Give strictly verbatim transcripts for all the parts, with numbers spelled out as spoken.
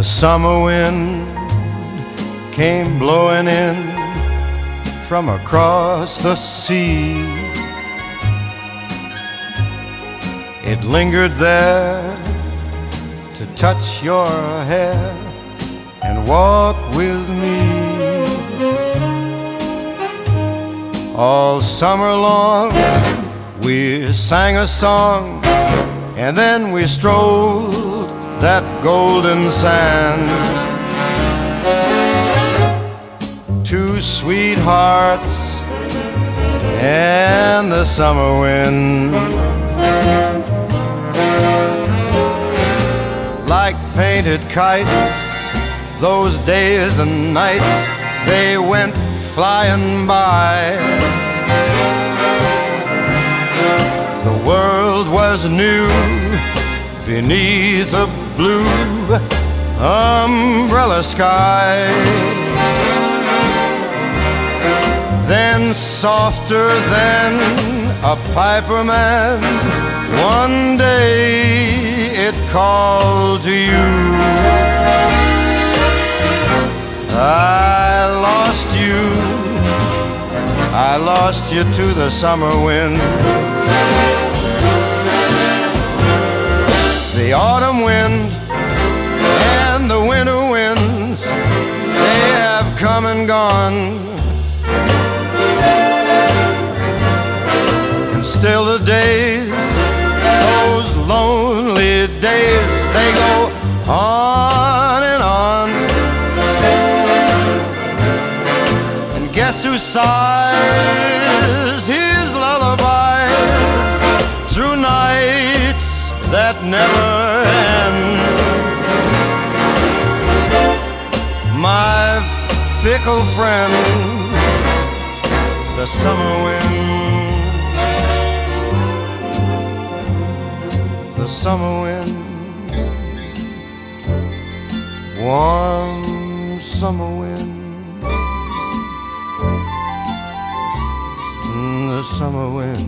summer wind came blowing in from across the sea. It lingered there to touch your hair and walk with me. All summer long we sang a song, and then we strolled that golden sand. Two sweethearts and the summer wind, like painted kites, those days and nights, they went flying by. The world was new beneath a blue umbrella sky. Then softer than a piper man, one day it called to you. I lost you, I lost you to the summer wind. The autumn wind and the winter winds, they have come and gone. And still the days, those lonely days, they go on and on. And guess who sighs his lullabies through nights that never end? My fickle friend, the summer wind. The summer wind, warm summer wind, the summer wind.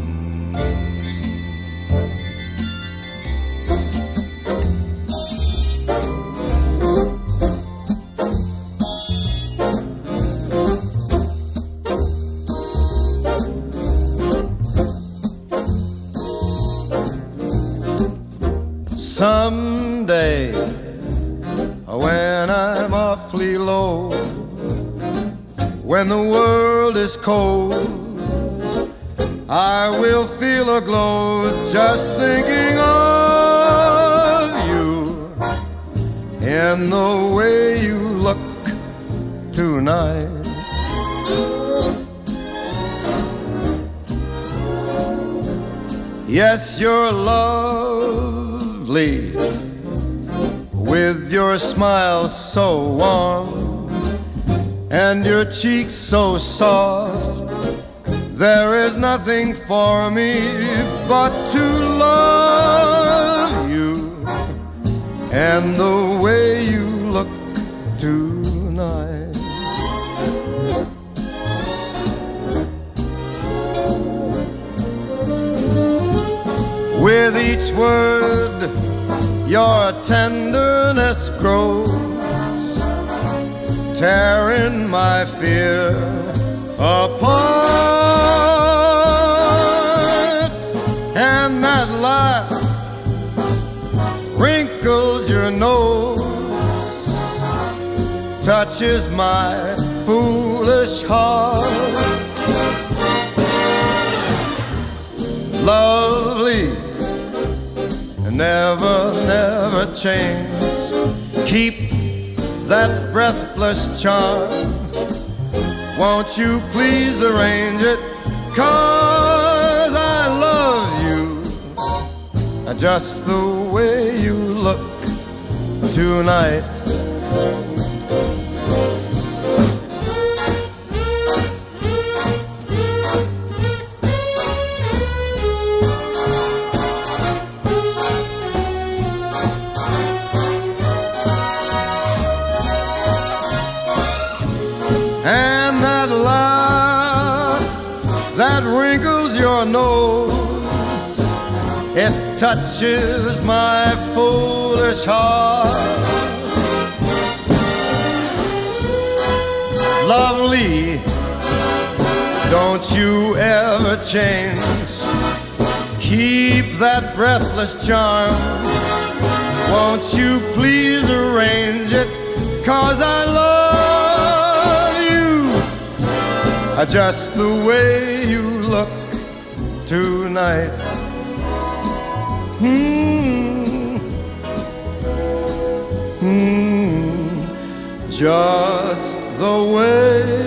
Someday, when I'm awfully low, when the world is cold, I will feel a glow just thinking of you in the way you look tonight. Yes, you're lovely, with your smile so warm and your cheeks so soft. There is nothing for me but to love you and the way you look tonight. With each word your tenderness grows, tearing my fear apart. And that laugh wrinkles your nose, touches my foolish heart. Lovely, never, never change. Keep that breathless charm. Won't you please arrange it? 'Cause I love you just the way you look tonight. And that laugh that wrinkles your nose, it touches my foolish heart. lovely, don't you ever change. Keep that breathless charm. Won't you please arrange it? 'Cause I love you just the way you look tonight. Hmm. Hmm. Just the way